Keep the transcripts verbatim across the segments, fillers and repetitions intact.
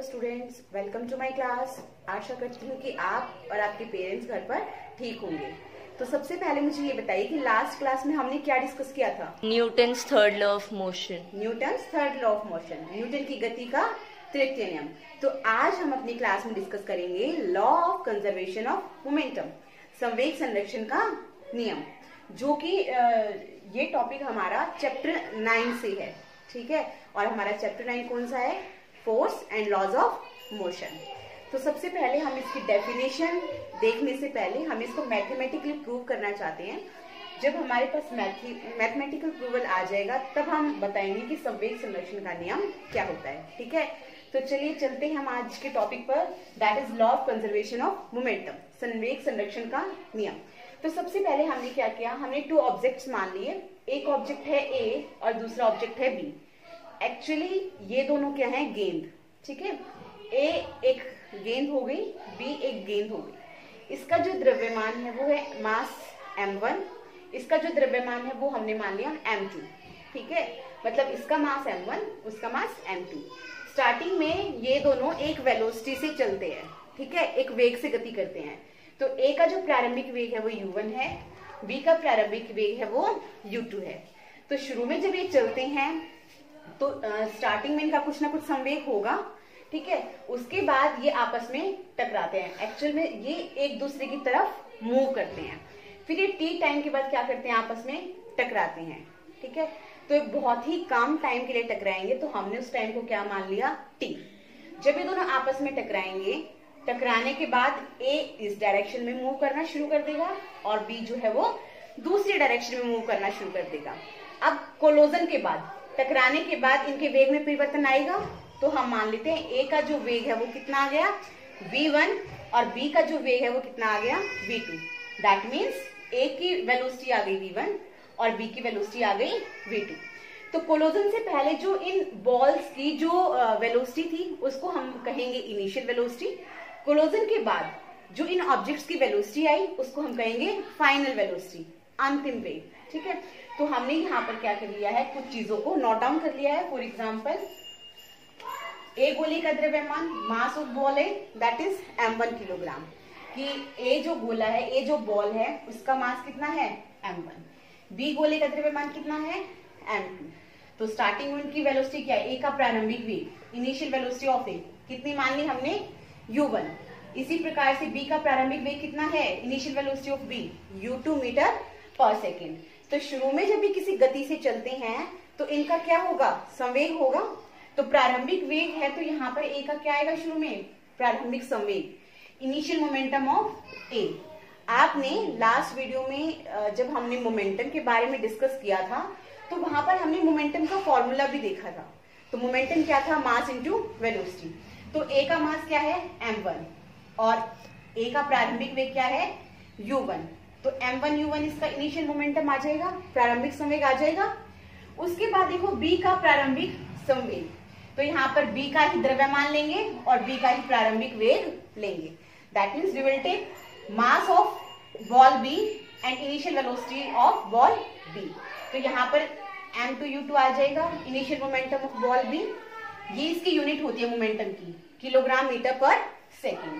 Students, welcome to my class. आशा करती हूँ कि आप और आपके पेरेंट्स घर पर ठीक होंगे। तो सबसे पहले मुझे ये बताइए कि लास्ट क्लास में हमने क्या डिस्कस किया था? Newton's third law of motion. Newton's third law of motion, Newton की गति का तृतीय नियम। तो आज हम अपनी क्लास में डिस्कस करेंगे law of conservation of momentum, संवेग संरक्षण का नियम, जो कि ये टॉपिक हमारा चैप्टर नाइन से है। ठीक है, और हमारा चैप्टर नाइन कौन सा है? Force and laws of motion. तो सबसे पहले हम इसकी डेफिनेशन देखने से पहले हम इसको मैथमेटिकली प्रूव करना चाहते हैं। जब हमारे पास मैथमेटिकल प्रूवल आ जाएगा तब हम बताएंगे कि संवेग संरक्षण का नियम क्या होता है। ठीक है, तो चलिए चलते हैं हम आज के टॉपिक पर, that is law of conservation of momentum, संवेग संरक्षण का नियम। तो सबसे पहले हमने क्या किया, हमने टू ऑब्जेक्ट्स मान लिए। एक ऑब्जेक्ट है ए और दूसरा ऑब्जेक्ट है बी। एक्चुअली ये दोनों क्या है? गेंद। ठीक है, ए एक गेंद हो गई, बी एक गेंद हो गई। इसका जो द्रव्यमान है वो है मास एम वन, इसका जो द्रव्यमान है वो हमने मान लिया एम टू। ठीक है, मतलब इसका मास एम वन, उसका मास एम टू। स्टार्टिंग में ये दोनों एक वेलोसिटी से चलते हैं। ठीक है, एक वेग से गति करते हैं। तो ए का जो प्रारंभिक वेग है वो यू वन है, बी का प्रारंभिक वेग है वो यू टू है। तो शुरू में जब ये चलते हैं तो स्टार्टिंग में इनका कुछ ना कुछ संवेग होगा। ठीक है, उसके बाद ये आपस में टकराते हैं। एक्चुअल में ये एक दूसरे की तरफ मूव करते हैं, फिर ये टी टाइम के बाद क्या करते हैं? आपस में टकराते हैं। ठीक है, तो एक बहुत ही कम टाइम के लिए टकराएंगे, तो हमने उस टाइम को क्या मान लिया? टी। जब ये दोनों आपस में टकराएंगे, टकराने के बाद ए इस डायरेक्शन में मूव करना शुरू कर देगा और बी जो है वो दूसरी डायरेक्शन में मूव करना शुरू कर देगा। अब कोलोजन के बाद, टकराने के बाद इनके वेग में परिवर्तन आएगा, तो हम मान लेते हैं ए का जो वेग है वो कितना आ गया? वी वन, और बी का जो वेग है वो कितना आ गया? V two. That means A की वेलोसिटी आ गई वी वन और बी की वेलोसिटी आ गई वी टू। तो कोलोजन से पहले जो इन बॉल्स की जो वेलोसिटी थी उसको हम कहेंगे इनिशियल वेलोसिटी। कोलोजन के बाद जो इन ऑब्जेक्ट्स की वेलोसिटी आई उसको हम कहेंगे फाइनल वेलोसिटी, अंतिम वेग। ठीक है, तो हमने यहाँ पर क्या कर लिया है? कुछ चीजों को नोट डाउन कर लिया है। फॉर एग्जाम्पल, ए गोले का द्रव्यमान, मास ऑफ बॉल है that is m one kilogram, कि ए जो गोला है, ए जो बॉल है उसका मास कितना है? M one. बी गोले का द्रव्यमान कितना है? M to. तो स्टार्टिंग में उनकी वेलोसिटी क्या है? ए का प्रारंभिक वेग, इनिशियल वेलोसिटी ऑफ ए कितनी मान ली हमने? U one. इसी प्रकार से बी का प्रारंभिक वेग कितना है? Initial velocity of B u two metre per second. तो शुरू में जब ये किसी गति से चलते हैं तो इनका क्या होगा? संवेग होगा। तो प्रारंभिक वेग है तो यहाँ पर ए का क्या आएगा? शुरू में प्रारंभिक संवेग, इनिशियल मोमेंटम ऑफ ए। आपने लास्ट वीडियो में जब हमने मोमेंटम के बारे में डिस्कस किया था तो वहां पर हमने मोमेंटम का फॉर्मूला भी देखा था। तो मोमेंटम क्या था? Mass into velocity. तो ए का मास क्या है? एम वन, और ए का प्रारंभिक वेग क्या है? U one. तो एम वन यू वन इसका इनिशियल मोमेंटम आ जाएगा, प्रारंभिक संवेग आ जाएगा। उसके बाद देखो बी का प्रारंभिक संवेग, तो यहाँ पर बी का ही द्रव्यमान लेंगे और बी का ही प्रारंभिक वेग लेंगे। That means we will take mass of ball B and initial velocity of ball B. तो यहाँ पर एम टू यू टू आ जाएगा, initial momentum of ball B. ये इसकी यूनिट होती है मोमेंटम की, किलोग्राम मीटर पर सेकेंड।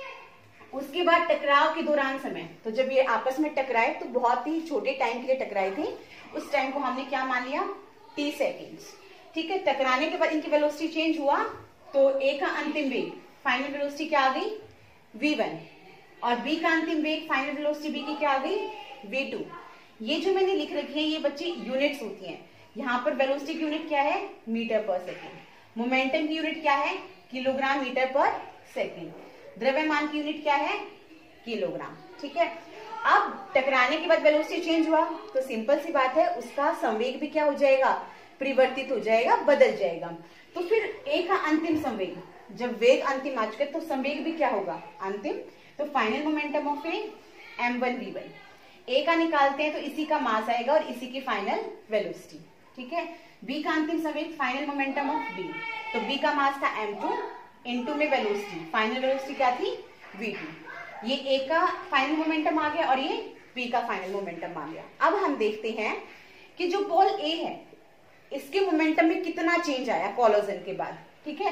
उसके बाद टकराव के दौरान समय, तो जब ये आपस में टकराए तो बहुत ही छोटे टाइम के लिए टकराए थे, उस टाइम को हमने क्या मान लिया? T seconds. ठीक है, टकराने के बाद इनकी वेलोसिटी चेंज हुआ तो ए का अंतिम वेग, फाइनल वेलोसिटी क्या आ गई? वी वन, और बी का अंतिम वेग, फाइनल वेलोसिटी बी की क्या आ गई? V two. ये जो मैंने लिख रखी है ये बच्चे यूनिट्स होती हैं। यहाँ पर वेलोसिटी की यूनिट क्या है? Metre per second. मोमेंटम की यूनिट क्या है? Kilogram metre per second. द्रव्यमान की यूनिट क्या है? किलोग्राम। ठीक है, अब टकराने के बाद वेलोसिटी चेंज हुआ तो सिंपल सी बात है, उसका संवेग भी क्या हो जाएगा? परिवर्तित हो जाएगा, बदल जाएगा। तो फिर ए का अंतिम संवेग, जब वेग अंतिम आ चुके तो संवेग भी क्या होगा? अंतिम। तो final momentum of A m one v one. A का निकालते हैं तो इसी का मास आएगा और इसी की फाइनल वेलोसिटी। ठीक है, बी का अंतिम संवेग, फाइनल मोमेंटम ऑफ बी, तो बी का मास था एम टू, इनटू में वेलोसिटी, फाइनल वेलोसिटी क्या थी? V two. ये ए का फाइनल मोमेंटम आ गया और ये बी का फाइनल मोमेंटम आ गया। अब हम देखते हैं कि जो बॉल ए है इसके मोमेंटम में कितना चेंज आया कोलोजन के बाद। ठीक है,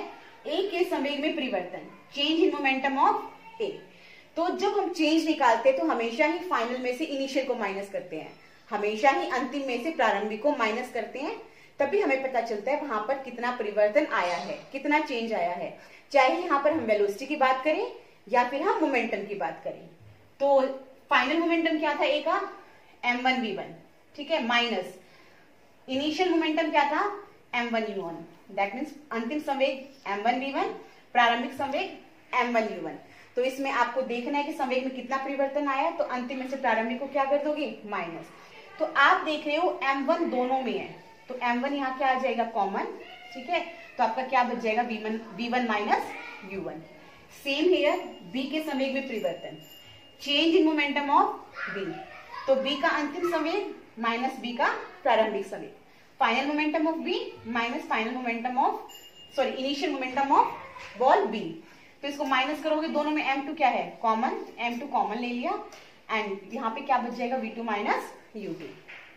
ए के संवेग में परिवर्तन, change in momentum of A. तो जब हम चेंज निकालते हैं तो हमेशा ही फाइनल में से इनिशियल को माइनस करते हैं, हमेशा ही अंतिम में से प्रारंभिक को माइनस करते हैं, तभी हमें पता चलता है वहां पर कितना परिवर्तन आया है, कितना चेंज आया है, चाहे यहाँ पर हम वेलोसिटी की बात करें या फिर हम मोमेंटम की बात करें। तो फाइनल मोमेंटम क्या था ए का, एम वन वी वन, ठीक है, माइनस इनिशियल मोमेंटम क्या था, m one u one, that means अंतिम संवेग एम वन वी वन, प्रारंभिक संवेग एम वन यू वन। तो इसमें आपको देखना है कि संवेग में कितना परिवर्तन आया, तो अंतिम में से प्रारंभिक को क्या कर दोगे, माइनस। तो आप देख रहे हो एम वन दोनों में है, तो एम वन यहाँ क्या आ जाएगा, कॉमन, ठीक है, तो आपका क्या बच जाएगा, v one v one minus u one. Same here, B के संवेग में परिवर्तन, change in momentum of B, तो बी का अंतिम संवेग माइनस बी का प्रारंभिक संवेग, final momentum of B minus final momentum of sorry initial momentum of ball B. तो इसको माइनस करोगे, दोनों में एम टू क्या है, कॉमन, एम टू कॉमन ले लिया, एंड यहाँ पे क्या बच जाएगा, v two minus u two.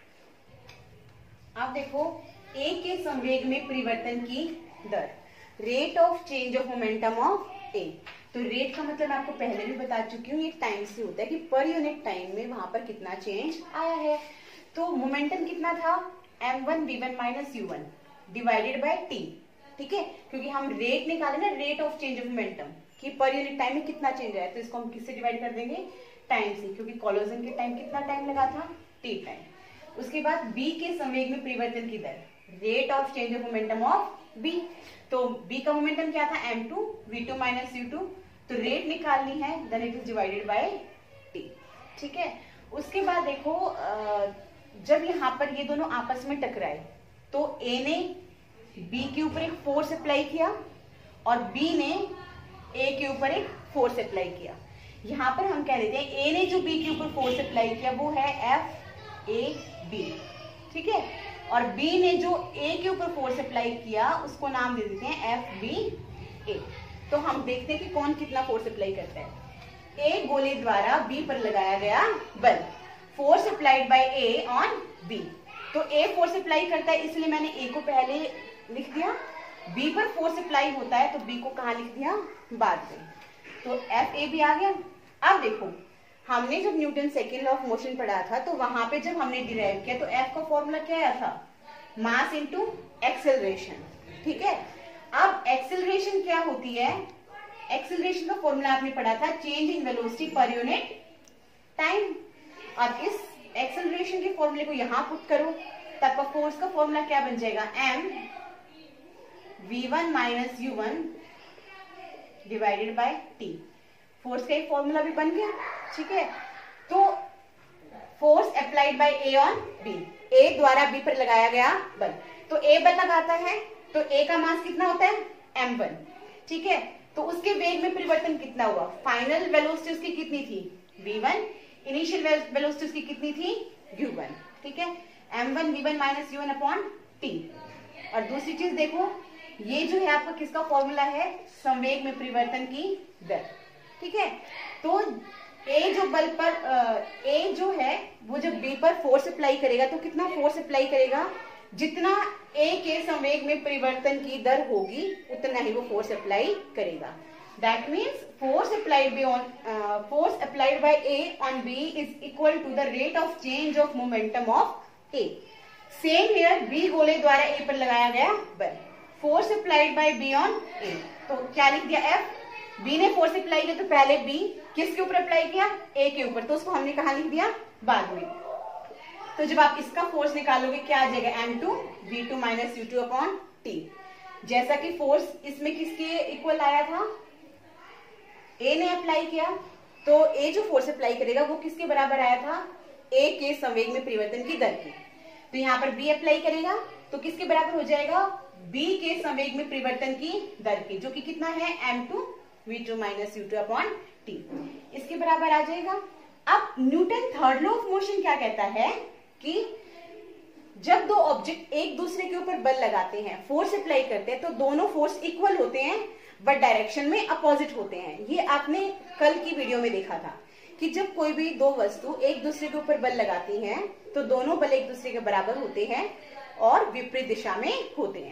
आप देखो ए के संवेग में परिवर्तन की दर, rate of change of momentum of A. तो रेट का मतलब मैं आपको पहले भी बता चुकी हूँ, ये टाइम से होता है कि पर यूनिट टाइम में वहां पर कितना चेंज आया है। तो मोमेंटम कितना था, m one v one minus u one divided by t, ठीक है, क्योंकि हम रेट निकाले ना, rate of change of momentum कि पर यूनिट टाइम में कितना चेंज आया, तो इसको हम किससे डिवाइड कर देंगे, टाइम से, क्योंकि कोलोजन के टाइम कितना टाइम लगा था, टी टाइम। उसके बाद बी के संवेग में परिवर्तन की दर, rate of change of momentum of B. तो बी का मोमेंटम क्या था, m two v two minus u two, तो रेट निकालनी है, then it is divided by t, ठीक है। उसके बाद देखो जब यहाँ पर ये दोनों आपस में टकराए तो ए ने बी के ऊपर एक फोर्स अप्लाई किया और बी ने ए के ऊपर एक फोर्स अप्लाई किया। यहाँ पर हम कह देते हैं ए ने जो बी के ऊपर फोर्स अप्लाई किया वो है एफ ए बी, ठीक है, और बी ने जो ए के ऊपर फोर्स अप्लाई किया उसको नाम दे देते हैं एफ बी ए। तो हम देखते हैं कि कौन कितना फोर्स अप्लाई करता है। ए गोले द्वारा बी पर लगाया गया बल, force applied by A on B. तो ए फोर्स अप्लाई करता है इसलिए मैंने ए को पहले लिख दिया, बी पर फोर्स अप्लाई होता है तो बी को कहाँ लिख दिया, बाद में। तो एफ ए भी आ गया। अब देखो हमने जब Newton second law of motion पढ़ा था तो वहां पे जब हमने डिराइव किया तो एफ का फॉर्मूला क्या आया था, मास इनटू एक्सेलरेशन, ठीक है। अब एक्सेलरेशन क्या होती है, एक्सेलरेशन का फॉर्मूला आपने पढ़ा था, change in velocity per unit time. और इस एक्सेलरेशन के फॉर्मूले को यहां पुट करो तब का फोर्स का फॉर्मूला क्या बन जाएगा, m v one minus u one divided by t. Force का एक फॉर्मूला भी बन गया, ठीक है। तो force applied by A on B, A द्वारा बी पर लगाया गया बल, तो ए बल लगाता है तो ए का मास कितना होता है, एम वन, ठीक है। तो उसके वेग में परिवर्तन कितना हुआ, फाइनल वेलोसिटी उसकी कितनी थी, वी वन, इनिशियल वेलोसिटी उसकी कितनी थी, यू वन, ठीक है, m one v one minus u one upon t. और दूसरी चीज देखो, ये जो है आपका किसका फॉर्मूला है, संवेग में परिवर्तन की दर, ठीक है। तो ए जो बल पर ए जो है वो जब बी पर फोर्स अप्लाई करेगा तो कितना फोर्स अप्लाई करेगा, जितना ए के संवेग में परिवर्तन की दर होगी उतना ही वो फोर्स अप्लाई करेगा। That means force applied by on force applied by A on B is equal to the rate of change of momentum of A. Same here, B गोले द्वारा ए पर लगाया गया बल, force applied by B on A, तो क्या लिख दिया, एफ। बी ने फोर्स अप्लाई किया तो पहले बी किसके ऊपर अप्लाई किया, ए के ऊपर, तो उसको हमने कहा लिख दिया बाद में। तो जब आप इसका फोर्स निकालोगे क्या आ जाएगा, m two v two minus u two upon t. जैसा कि फोर्स इसमें किसके इक्वल आया था, ए ने अप्लाई किया, तो ए जो फोर्स अप्लाई करेगा वो किसके बराबर आया था, ए के संवेग में परिवर्तन की दर की। तो यहाँ पर बी अप्लाई करेगा तो किसके बराबर हो जाएगा, बी के संवेग में परिवर्तन की दर की, जो कि कितना है, m two v two minus u two upon t, इसके बराबर आ जाएगा। अब Newton third law of motion क्या कहता है कि जब दो ऑब्जेक्ट एक दूसरे के ऊपर बल लगाते हैं, फोर्स अप्लाई करते हैं, तो दोनों फोर्स इक्वल होते हैं बट डायरेक्शन में अपोजिट होते हैं। ये आपने कल की वीडियो में देखा था कि जब कोई भी दो वस्तु एक दूसरे के ऊपर बल लगाती हैं तो दोनों बल एक दूसरे के बराबर होते हैं और विपरीत दिशा में होते हैं।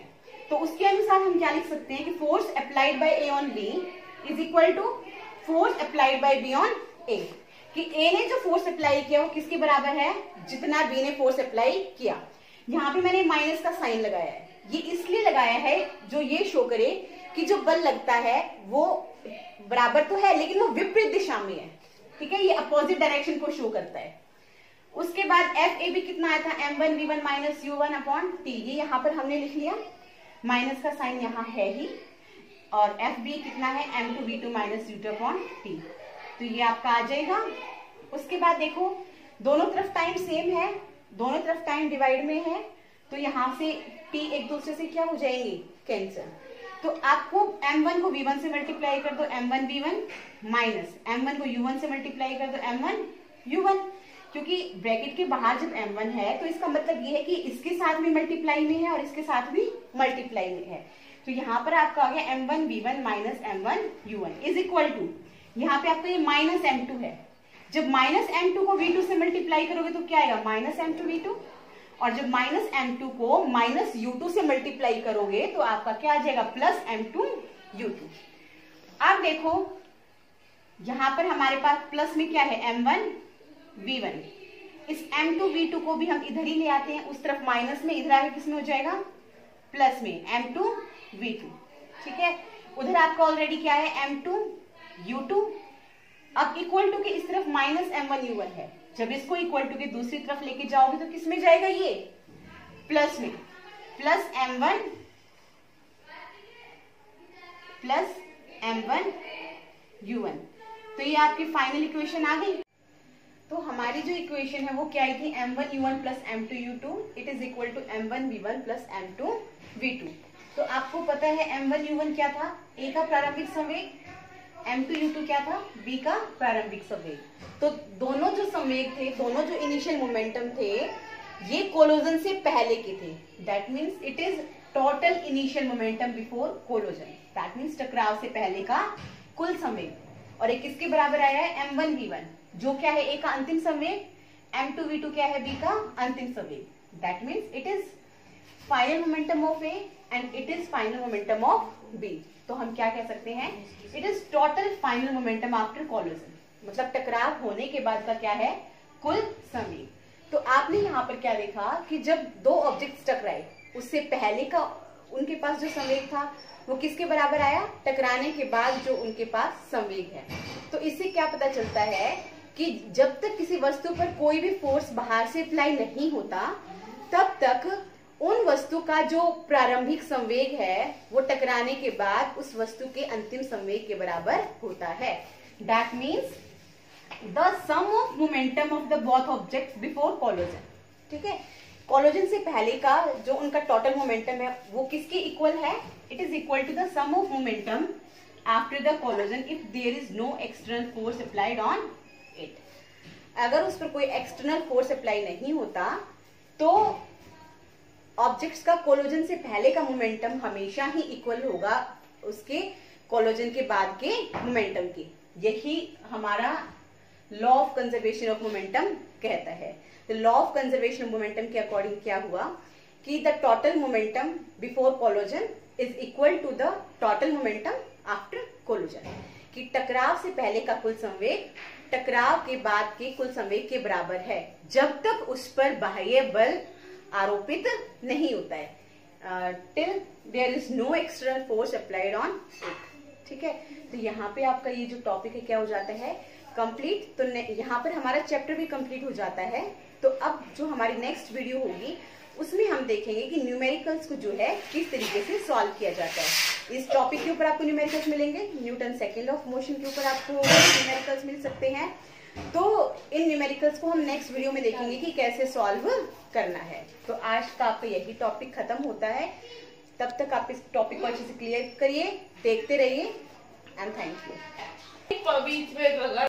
तो उसके अनुसार हम क्या लिख सकते हैं कि force applied by A on B is equal to force applied by B on A, कि ए ने जो फोर्स अप्लाई किया वो किसके बराबर है, जितना बी ने फोर्स अप्लाई किया। यहाँ पे मैंने माइनस का साइन लगाया है, ये इसलिए लगाया है जो ये शो करे कि जो बल लगता है वो बराबर तो है लेकिन वो विपरीत दिशा में है, ठीक है, ये अपोजिट डायरेक्शन को शो करता है। उसके बाद एफ ए बी कितना आया था, m one v one minus u one upon t, ये यहाँ पर हमने लिख लिया, माइनस का साइन यहाँ है ही, और एफ बी कितना है, m two v two minus u two upon t, तो ये आपका आ जाएगा। उसके बाद देखो दोनों तरफ टाइम सेम है, दोनों तरफ टाइम डिवाइड में है, तो यहाँ से टी एक दूसरे से क्या हो जाएंगे, कैंसिल। तो आपको एम वन को वी वन से मल्टीप्लाई कर दो, m one v one minus m one को यू वन से मल्टीप्लाई कर दो, एम वन यू वन, क्योंकि ब्रैकेट के बाहर जब एम वन है तो इसका मतलब ये है कि इसके साथ भी मल्टीप्लाई में है और इसके साथ भी मल्टीप्लाई में है। तो यहाँ पर आपका आ गया m one v one minus m one u one is equal to, यहाँ पे आपका ये माइनस एम टू है, जब माइनस एम टू को वी टू से मल्टीप्लाई करोगे तो क्या आएगा, minus m two v two, और जब माइनस एम टू को माइनस यू टू से मल्टीप्लाई करोगे तो आपका क्या आ जाएगा, plus m two u two. अब देखो यहां पर हमारे पास प्लस में क्या है, एम वन वी वन, इस एम टू वी टू को भी हम इधर ही ले आते हैं, उस तरफ माइनस में, इधर आगे किसमें हो जाएगा, प्लस में, एम टू वी टू, ठीक है। उधर आपका ऑलरेडी क्या है, एम टू यू टू, अब इक्वल टू के इस तरफ minus m one u one है, जब इसको इक्वल टू के दूसरी तरफ लेके जाओगे तो किस में जाएगा, ये प्लस में, plus m one plus m one u one, तो ये आपकी फाइनल इक्वेशन आ गई। तो हमारी जो इक्वेशन है वो क्या आई थी, m one u one plus m two u two it is equal to m one v one plus m two v two. तो आपको पता है एम वन यू वन क्या था, ए का प्रारंभिक संवेग, एम टू यू टू क्या था, बी का प्रारंभिक संवेग। तो दोनों जो संवेग थे, दोनों जो इनिशियल मोमेंटम थे, ये कोलोजन से पहले के थे, that means it is total initial momentum before collision, that means टकराव से पहले का कुल संवेग। और एक किसके बराबर आया है, एम वन वी वन, जो क्या है, ए का अंतिम संवेग, एम टू वी टू क्या है, बी का अंतिम संवेग, that means it is final momentum of A and it is final momentum of B. तो हम क्या कह सकते हैं, it is total final momentum after collision, मतलब टकराव होने के बाद का क्या है, कुल संवेग। तो आपने यहाँ पर क्या देखा कि जब दो ऑब्जेक्ट्स टकराए उससे पहले का उनके पास जो संवेग था वो किसके बराबर आया, टकराने के बाद जो उनके पास संवेग है। तो इससे क्या पता चलता है कि जब तक किसी वस्तु पर कोई भी फोर्स बाहर से अप्लाई नहीं होता तब तक उन वस्तु का जो प्रारंभिक संवेग है वो टकराने के बाद उस वस्तु के अंतिम संवेग के बराबर होता है। That means the sum of momentum of the both objects before collision, ठीक है। कोलोजन से पहले का जो उनका टोटल मोमेंटम है वो किसके इक्वल है, it is equal to the sum of momentum after the collision if there is no external force applied on it. अगर उस पर कोई एक्सटर्नल फोर्स अप्लाई नहीं होता तो ऑब्जेक्ट्स का कोलोजन से पहले का मोमेंटम हमेशा ही इक्वल होगा उसके कोलोजन के बाद के मोमेंटम के। यही हमारा law of conservation of momentum कहता है। तो law of conservation of momentum के अकॉर्डिंग क्या हुआ कि the total momentum before collision is equal to the total momentum after collision, कि टकराव से पहले का कुल संवेग टकराव के बाद के कुल संवेग के बराबर है जब तक उस पर बाह्य बल आरोपित नहीं होता है, till there is no external force applied on it, ठीक है। तो यहाँ पे आपका ये जो टॉपिक है क्या हो जाता है, कंप्लीट। तो यहाँ पर हमारा चैप्टर भी कंप्लीट हो जाता है। तो अब जो हमारी नेक्स्ट वीडियो होगी उसमें हम देखेंगे कि न्यूमेरिकल्स को जो है किस तरीके से सॉल्व किया जाता है। इस टॉपिक के ऊपर आपको न्यूमेरिकल्स मिलेंगे, Newton second law of motion के ऊपर आपको न्यूमेरिकल्स मिल सकते हैं। तो इन न्यूमेरिकल्स को हम नेक्स्ट वीडियो में देखेंगे कि कैसे सॉल्व करना है। तो आज का आपका यही टॉपिक खत्म होता है। तब तक आप इस टॉपिक को अच्छे से क्लियर करिए, देखते रहिए एंड थैंक यू।